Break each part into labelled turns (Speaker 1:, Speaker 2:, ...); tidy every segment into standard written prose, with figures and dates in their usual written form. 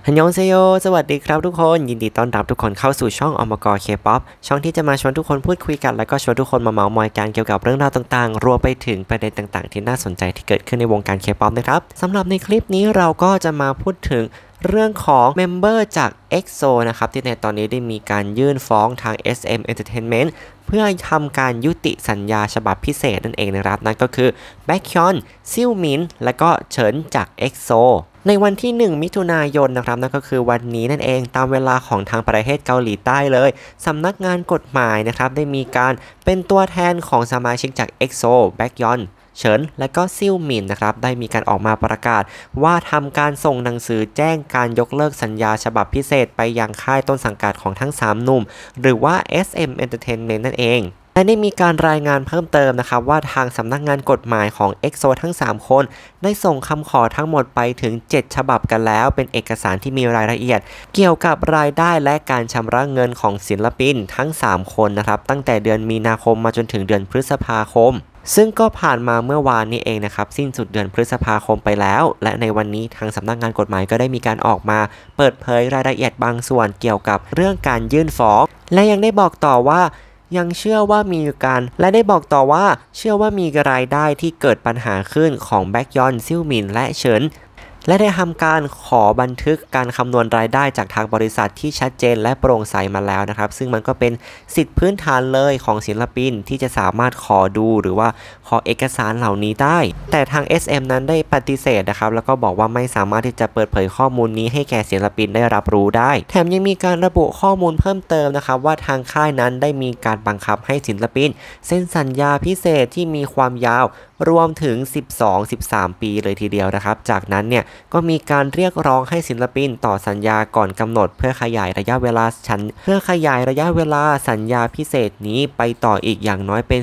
Speaker 1: ฮันยองเซโยสวัสดีครับทุกคนยินดีต้อนรับทุกคนเข้าสู่ช่องอมกเคป๊อปช่องที่จะมาชวนทุกคนพูดคุยกันแล้วก็ชวนทุกคนมาเมาท์มอยกันเกี่ยวกับเรื่องราวต่างๆรวมไปถึงประเด็นต่างๆที่น่าสนใจที่เกิดขึ้นในวงการเคป๊อปนะครับสำหรับในคลิปนี้เราก็จะมาพูดถึงเรื่องของเมมเบอร์จาก EXO นะครับที่ในตอนนี้ได้มีการยื่นฟ้องทาง SM Entertainment เพื่อทำการยุติสัญญาฉบับพิเศษนั่นเองนะครับนั่นก็คือแบ็คฮยอนซิลมินและก็เฉินจาก EXO ในวันที่ 1 มิถุนายนนะครับนั่นก็คือวันนี้นั่นเองตามเวลาของทางประเทศเกาหลีใต้เลยสำนักงานกฎหมายนะครับได้มีการเป็นตัวแทนของสมาชิกจาก EXO แบ็คฮยอนเฉินและก็ซิลมินนะครับได้มีการออกมาประกาศว่าทำการส่งหนังสือแจ้งการยกเลิกสัญญาฉบับพิเศษไปยังค่ายต้นสังกัดของทั้ง3หนุ่มหรือว่า SM Entertainment นั่นเองและได้มีการรายงานเพิ่มเติมนะครับว่าทางสำนักงานกฎหมายของ EXO ทั้ง3คนได้ส่งคำขอทั้งหมดไปถึง7ฉบับกันแล้วเป็นเอกสารที่มีรายละเอียดเกี่ยวกับรายได้และการชำระเงินของศิลปินทั้ง3คนนะครับตั้งแต่เดือนมีนาคมมาจนถึงเดือนพฤษภาคมซึ่งก็ผ่านมาเมื่อวานนี้เองนะครับสิ้นสุดเดือนพฤษภาคมไปแล้วและในวันนี้ทางสำนักงานกฎหมายก็ได้มีการออกมาเปิดเผยรายละเอียดบางส่วนเกี่ยวกับเรื่องการยื่นฟ้องและยังได้บอกต่อว่ายังเชื่อว่ามีรายได้ที่เกิดปัญหาขึ้นของแบ็คยอนซิลมินและเฉินและได้ทำการขอบันทึกการคำนวณรายได้จากทางบริษัทที่ชัดเจนและโปร่งใสมาแล้วนะครับซึ่งมันก็เป็นสิทธิพื้นฐานเลยของศิลปินที่จะสามารถขอดูหรือว่าขอเอกสารเหล่านี้ได้แต่ทาง SM นั้นได้ปฏิเสธนะครับแล้วก็บอกว่าไม่สามารถที่จะเปิดเผยข้อมูลนี้ให้แก่ศิลปินได้รับรู้ได้แถมยังมีการระบุข้อมูลเพิ่มเติมนะครับว่าทางค่ายนั้นได้มีการบังคับให้ศิลปินเซ็นสัญญาพิเศษที่มีความยาวรวมถึง 12-13 ปีเลยทีเดียวนะครับจากนั้นเนี่ยก็มีการเรียกร้องให้ศิลปินต่อสัญญาก่อนกำหนดเพื่อขยายระยะเวลาสัญญาพิเศษนี้ไปต่ออีกอย่างน้อยเป็น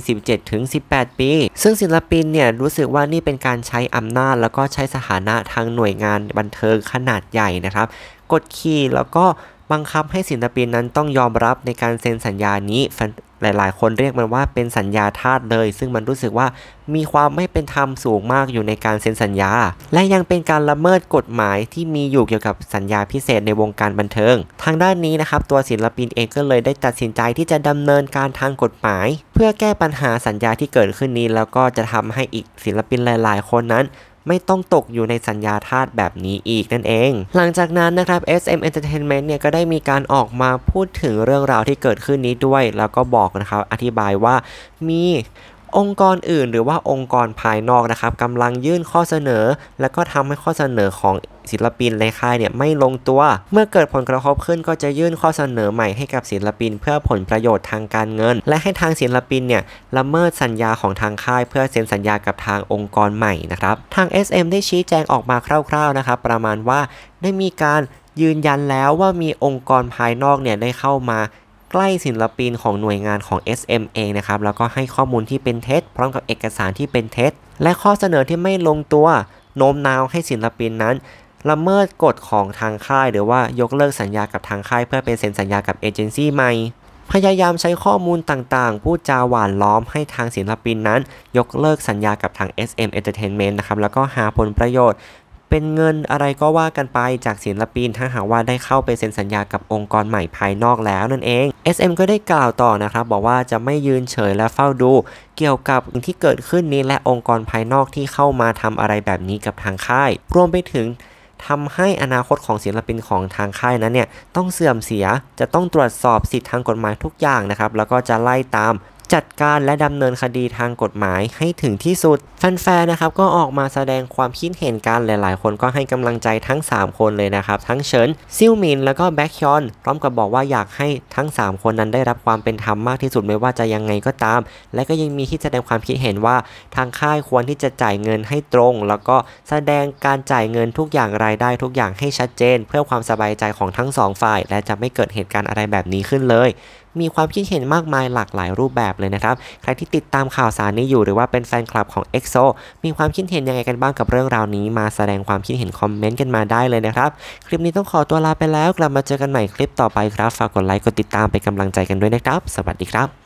Speaker 1: 17-18 ปีซึ่งศิลปินเนี่ยรู้สึกว่านี่เป็นการใช้อำนาจแล้วก็ใช้สถานะทางหน่วยงานบันเทิงขนาดใหญ่นะครับกดขี่แล้วก็บังคับให้ศิลปินนั้นต้องยอมรับในการเซ็นสัญญานี้หลายๆคนเรียกมันว่าเป็นสัญญาทาสเลยซึ่งมันรู้สึกว่ามีความไม่เป็นธรรมสูงมากอยู่ในการเซ็นสัญญาและยังเป็นการละเมิดกฎหมายที่มีอยู่เกี่ยวกับสัญญาพิเศษในวงการบันเทิงทางด้านนี้นะครับตัวศิลปินเองก็เลยได้ตัดสินใจที่จะดำเนินการทางกฎหมายเพื่อแก้ปัญหาสัญญาที่เกิดขึ้นนี้แล้วก็จะทำให้อีกศิลปินหลายๆคนนั้นไม่ต้องตกอยู่ในสัญญาทาสแบบนี้อีกนั่นเองหลังจากนั้นนะครับ SM Entertainment เนี่ยก็ได้มีการออกมาพูดถึงเรื่องราวที่เกิดขึ้นนี้ด้วยแล้วก็บอกนะครับอธิบายว่ามีองค์กรอื่นหรือว่าองค์กรภายนอกนะครับกำลังยื่นข้อเสนอและก็ทำให้ข้อเสนอของศิลปินในค่ายเนี่ยไม่ลงตัวเมื่อเกิดผลกระทบขึ้นก็จะยื่นข้อเสนอใหม่ให้กับศิลปินเพื่อผลประโยชน์ทางการเงินและให้ทางศิลปินเนี่ยละเมิดสัญญาของทางค่ายเพื่อเซ็นสัญญากับทางองค์กรใหม่นะครับทาง SM ได้ชี้แจงออกมาคร่าวๆนะครับประมาณว่าได้มีการยืนยันแล้วว่ามีองค์กรภายนอกเนี่ยได้เข้ามาใกล้ศิลปินของหน่วยงานของ SM เองนะครับแล้วก็ให้ข้อมูลที่เป็นเท็จพร้อมกับเอกสารที่เป็นเท็จและข้อเสนอที่ไม่ลงตัวโน้มน้าวให้ศิลปินนั้นละเมิดกฎของทางค่ายหรือว่ายกเลิกสัญญากับทางค่ายเพื่อไปเซ็นสัญญากับเอเจนซี่ใหม่พยายามใช้ข้อมูลต่างๆพูดจาหวานล้อมให้ทางศิลปินนั้นยกเลิกสัญญากับทาง SM Entertainment นะครับแล้วก็หาผลประโยชน์เป็นเงินอะไรก็ว่ากันไปจากศิลปินถ้าหากว่าได้เข้าไปเซ็นสัญญากับองค์กรใหม่ภายนอกแล้วนั่นเอง SM ก็ได้กล่าวต่อนะครับบอกว่าจะไม่ยืนเฉยและเฝ้าดูเกี่ยวกับสิ่งที่เกิดขึ้นนี้และองค์กรภายนอกที่เข้ามาทำอะไรแบบนี้กับทางค่ายรวมไปถึงทำให้อนาคตของศิลปินของทางค่ายนั้นเนี่ยต้องเสื่อมเสียจะต้องตรวจสอบสิทธิทางกฎหมายทุกอย่างนะครับแล้วก็จะไล่ตามจัดการและดำเนินคดีทางกฎหมายให้ถึงที่สุดแฟนๆนะครับก็ออกมาแสดงความคิดเห็นกันหลายๆคนก็ให้กำลังใจทั้ง3คนเลยนะครับทั้งเฉินซิลมินแล้วก็แบ็คฮยอนพร้อมกับบอกว่าอยากให้ทั้ง3คนนั้นได้รับความเป็นธรรมมากที่สุดไม่ว่าจะยังไงก็ตามและก็ยังมีที่แสดงความคิดเห็นว่าทางค่ายควรที่จะจ่ายเงินให้ตรงแล้วก็แสดงการจ่ายเงินทุกอย่างรายได้ทุกอย่างให้ชัดเจนเพื่อความสบายใจของทั้ง2ฝ่ายและจะไม่เกิดเหตุการณ์อะไรแบบนี้ขึ้นเลยมีความคิดเห็นมากมายหลากหลายรูปแบบเลยนะครับใครที่ติดตามข่าวสารนี้อยู่หรือว่าเป็นแฟนคลับของ EXO มีความคิดเห็นยังไงกันบ้างกับเรื่องราวนี้มาแสดงความคิดเห็นคอมเมนต์กันมาได้เลยนะครับคลิปนี้ต้องขอตัวลาไปแล้วกลับมาเจอกันใหม่คลิปต่อไปครับฝากกดไลค์กดติดตามเป็นกำลังใจกันด้วยนะครับสวัสดีครับ